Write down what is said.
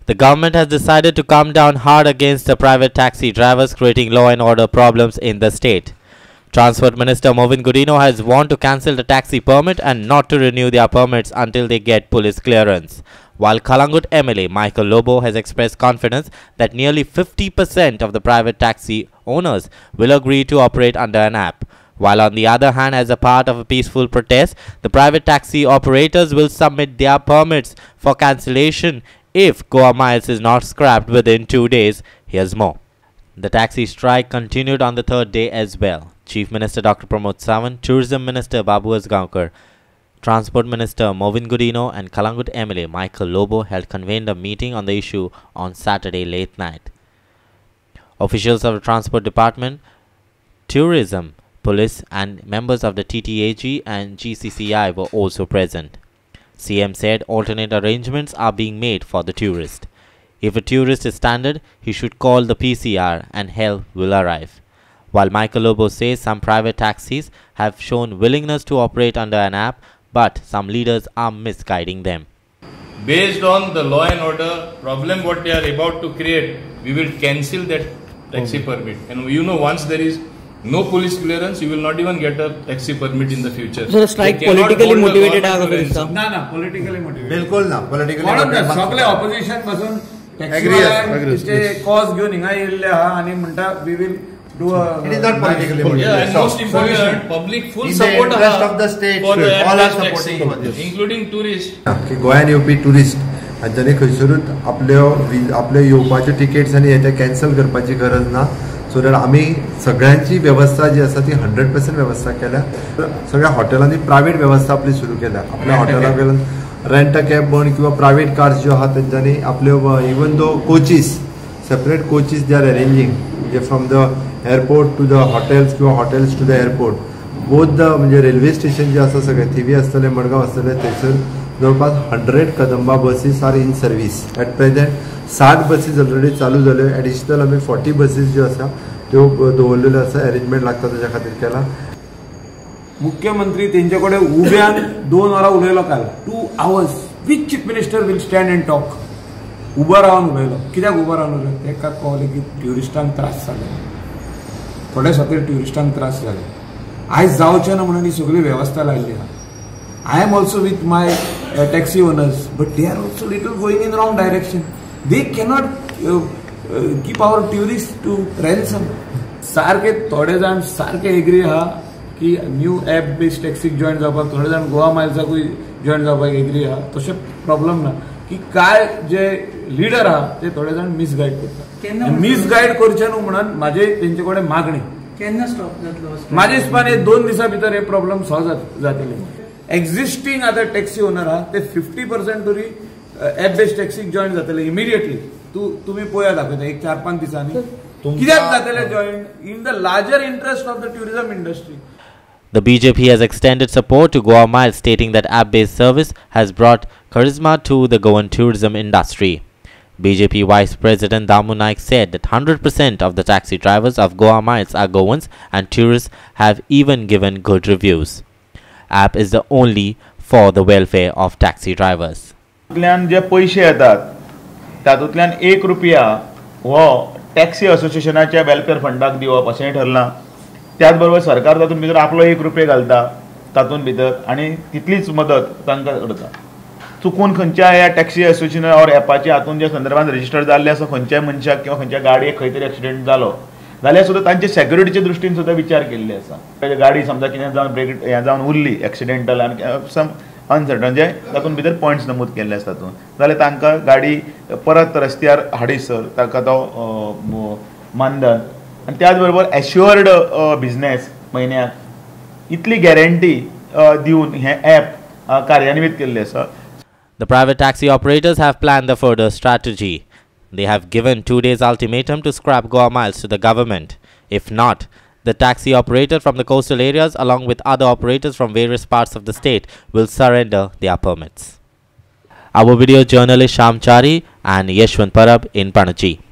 The government has decided to come down hard against the private taxi drivers creating law and order problems in the state. Transport Minister Movin Gudino has warned to cancel the taxi permit and not to renew their permits until they get police clearance. While Kalangut MLA Michael Lobo has expressed confidence that nearly 50% of the private taxi owners will agree to operate under an app. While on the other hand, as a part of a peaceful protest, the private taxi operators will submit their permits for cancellation if Goa Miles is not scrapped within 2 days. Here's more. The taxi strike continued on the third day as well. Chief Minister Dr. Pramod Sawant, Tourism Minister Babu Asgaonkar, Transport Minister Movin Gudino and Kalangut MLA Michael Lobo held convened a meeting on the issue on Saturday late night. Officials of the Transport Department, Tourism, Police and members of the TTAG and GCCI were also present. CM said alternate arrangements are being made for the tourist. If a tourist is stranded, he should call the PCR and help will arrive. While Michael Lobo says some private taxis have shown willingness to operate under an app, but some leaders are misguiding them. Based on the law and order problem what they are about to create, we will cancel that taxi permit. And you know, once there is no police clearance, you will not even get a taxi permit in the future. So the strike politically motivated politically motivated. बिल्कुल ना politically motivated. सगळे opposition पासून taxi cause घेऊन हिंगा येल्ले हा आणि म्हणता we will do a. It is not politically motivated. Yeah, and most important, public full support in the interest of the state. For the all are taxi, supporting including tourists. की गोंयान येवपी tourist हांच्यानी खंयसरूच आपले येवपाचे tickets आनी हे cancel करपाची गरज ना. So that आमी सगळ्यांची व्यवस्था जी आसा ती 100% व्यवस्था केल्या. सगळ्या हॉटेलांनी प्रायव्हेट व्यवस्था आपली सुरू केल्या. आपल्या हॉटेलाक गेल्यान रेंट अ कॅब म्हण किंवा प्रायव्हेट कार्स ज्यो आहा तेंच्यांनी आपल्यो इवन दो coaches separate coaches they are arranging म्हणजे from the airport to the hotels किंवा hotels to the airport both the म्हणजे रेल्वे स्टेशन जे आसा सगळे थिवी आसतले मडगांव आसतले थंयसर जवळपास 100 Kadamba buses are in service. At present 60 buses already चालू झाल्यो. एडिशनल आमी 40 बसीस ज्यो आसा त्यो दवरलेल्यो आसा. अरेंजमेंट लागता ताच्या खातीर केला. मुख्यमंत्री तेंचे कडेन उब्यान 2 वरां उलयलो काल 2 hours. Which chief minister will stand and talk. उबो रावन उलयलो. कित्याक उबो रावन उलयलो? तेका कळलें की ट्युरिस्टांक त्रास जाले. थोडे सकयल ट्युरिस्टांक त्रास जाले. आयज जावचें ना म्हणून ही सगळी वेवस्था लायिल्ली आहा. I am also with my taxi owners, but they are also little going in wrong direction. They cannot keep our tourists to ransom. सारखे थोडे जाण सारखे एग्री आहा की न्यू ॲप बेस्ड टॅक्सीक जॉईन जावपाक. थोडे जाण गोवा मायल्साकूय जॉईन जावपाक एग्री आहा. तशें प्रॉब्लम ना की काय जे लिडर आहा ते थोडे जाण मिसगायड करतात. मिसगायड करचे न्हू म्हणून म्हाजे तेंचे कडेन मागणी. केन्ना स्टॉप जातलो? म्हाजे हिसपान 2 दिसां भितर हे प्रॉब्लम सॉल्व जातले. एक्झिस्टिंग आता टॅक्सी ओनर आहा ते 50% तरी ॲप बेस्ड टॅक्सीक जॉईन जातले इमिडिएटली. तुम्ही पळया दाखयता एक 4-5 दिसांनी कित्याक जातले join in the larger interest of the tourism industry. The BJP has extended support to Goa Miles, stating that app-based service has brought charisma to the Goan tourism industry. BJP Vice President Damu Naik said that 100% of the taxi drivers of Goa Miles are Goans and tourists have even given good reviews. App is the only for the welfare of taxi drivers. जे पैसे येतात तातूंतल्यान 1 रुपया हो taxi असोसिएशनाच्या welfare फंडाक दिवप अशें ठरलां. त्याच बरोबर सरकार तातूंत भितर आपलो 1 रुपया घालता तातूंत भितर आनी तितलीच मदत तांकां करता. चुकून खंयच्या ह्या टॅक्सी असोसिएशन ऑर एपाच्या हातूंत जे संदर्भात रजिस्टर जाल्ले आसा खंयच्याय मनशाक किंवा खंयच्या गाडयेक खंय तरी एक्सिडेंट जालो जाल्यार सुद्दां तांचे सेक्युरिटीचे दृश्टीन सुद्दां विचार केल्ले आसा. गाडी समजा कितें जावन ब्रेक हें जावन उरली एक्सिडेंटल आनी सम अनसर्टन जे तातूंत भितर पॉयंट्स नमूद केल्ले आसता तातूंत जाल्यार तांकां गाडी परत रस्त्यार हाडीसर ताका तो मानधन आनी त्याच बरोबर एश्युअर्ड बिझनेस म्हयन्याक इतली गॅरंटी दिवन हें ॲप कार्यान्वीत केल्लें आसा. The private taxi operators have planned the further strategy. They have given 2 days ultimatum to scrap Goa Miles to the government. If not, the taxi operator from the coastal areas along with other operators from various parts of the state will surrender their permits. Our video journalist Shamchari and Yeshwant Parab in Panaji.